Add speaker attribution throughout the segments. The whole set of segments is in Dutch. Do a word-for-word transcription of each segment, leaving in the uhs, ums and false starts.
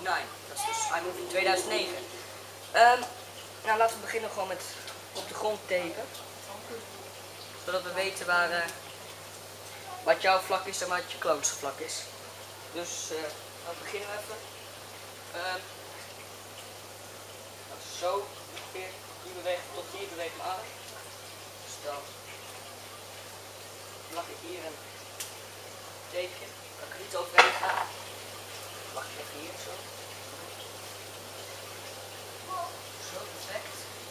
Speaker 1: negen. Dat is dus iMovie tweeduizend negen. Um, nou, laten we beginnen gewoon met op de grond tapen. Zodat we weten waar, uh, wat jouw vlak is en wat je clones vlak is. Dus uh, dan beginnen we even. Um, nou, zo ongeveer, hier bewegen tot hier bewegen mijn arm. Dus dan mag ik hier een tapeje. Kan ik er niet overheen gaan. Mag ik even hier zo. Zo, perfect.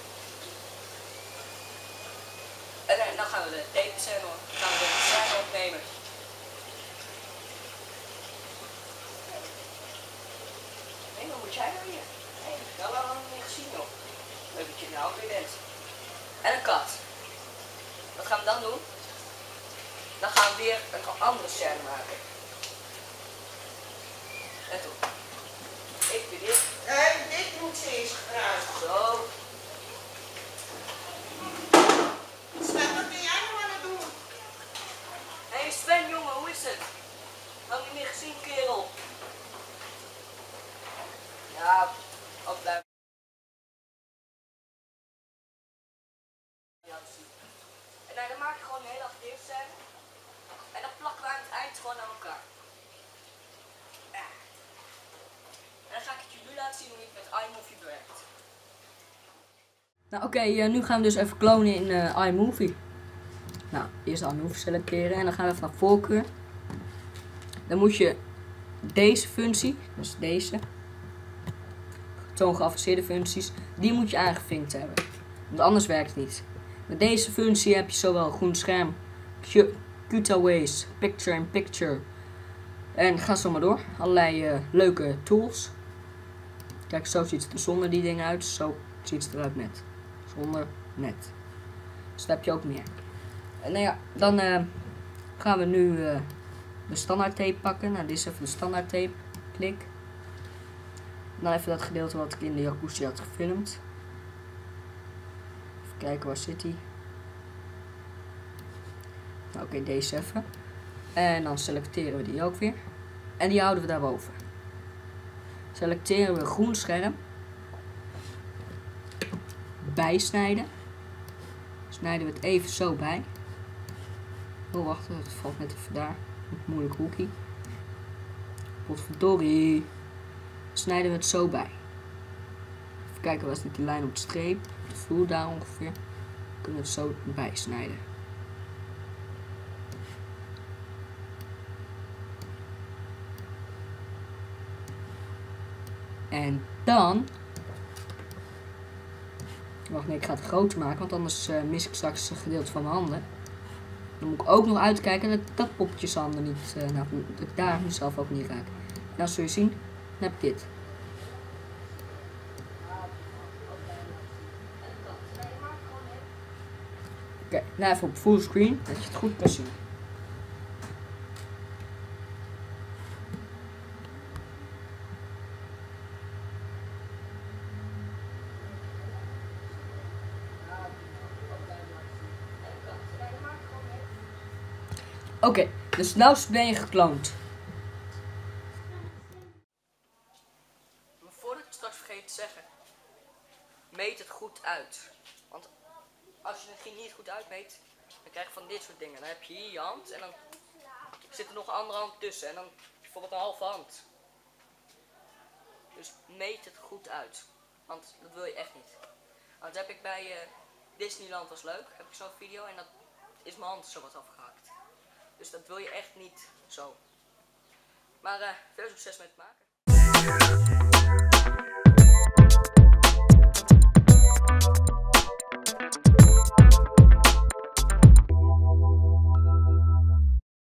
Speaker 1: En uh, dan gaan we de tape scène, gaan we de scène opnemen. Nee, wat moet jij nou hier? Nee, dat hebben we nog niet gezien joh. Leuk dat je nou weer bent. En een kat. Wat gaan we dan doen? Dan gaan we weer een andere scène maken. En toen. Ik weer dit.
Speaker 2: Nee, dit moet ze eens gebruiken.
Speaker 1: Zo.
Speaker 2: Sven, wat ben jij nou aan het doen?
Speaker 1: Hé hey Sven jongen, hoe is het? Lang niet meer gezien kerel. Ja, ook blijven. En nou, dan maak je gewoon een hele acteerscène. En dan plakken we aan het eind gewoon aan elkaar. Ja. En dan ga ik het jullie laten zien hoe ik met iMovie werkt. Nou oké, okay, uh, nu gaan we dus even klonen in uh, iMovie. Nou, eerst iMovie selecteren en dan gaan we even naar voorkeur. Dan moet je deze functie, dus deze, toon geavanceerde functies, die moet je aangevinkt hebben. Want anders werkt het niet. Met deze functie heb je zowel groen scherm, cutaways, picture in picture. En ga zo maar door. Allerlei uh, leuke tools. Kijk, zo ziet het er zonder die dingen uit. Zo ziet het eruit net. Zonder net. Dus daar heb je ook meer. En nou ja, dan uh, gaan we nu uh, de standaard tape pakken. Nou, dit is even de standaard tape. Klik. En dan even dat gedeelte wat ik in de jacuzzi had gefilmd. Even kijken, waar zit die? Nou, oké, okay, deze even. En dan selecteren we die ook weer. En die houden we daarboven. Selecteren we groen scherm. Bijsnijden. Snijden we het even zo bij. Oh, wacht, het valt net even daar. Een moeilijk hoekje. Potverdorie. Snijden we het zo bij. Even kijken, waar zit die lijn op de streep. De vloer daar ongeveer. Dan kunnen we het zo bijsnijden. En dan... Wacht, nee, ik ga het groter maken, want anders uh, mis ik straks een gedeelte van mijn handen. Dan moet ik ook nog uitkijken dat ik dat poppetjeshanden niet, uh, nou, dat ik daar mezelf ook niet raak. En dan zul je zien, dan heb ik dit. Oké, okay, nou even op fullscreen, dat je het goed kan zien. Oké, okay, dus nou ben je gekloond. Maar voordat ik het straks vergeet te zeggen, meet het goed uit. Want als je het niet goed uitmeet, dan krijg je van dit soort dingen. Dan heb je hier je hand en dan zit er nog een andere hand tussen. En dan bijvoorbeeld een halve hand. Dus meet het goed uit. Want dat wil je echt niet. Want dat heb ik bij uh, Disneyland was leuk. Heb ik zo'n video en dat is mijn hand zo wat afgehaakt. Dus dat wil je echt niet zo. Maar uh, veel succes met het maken.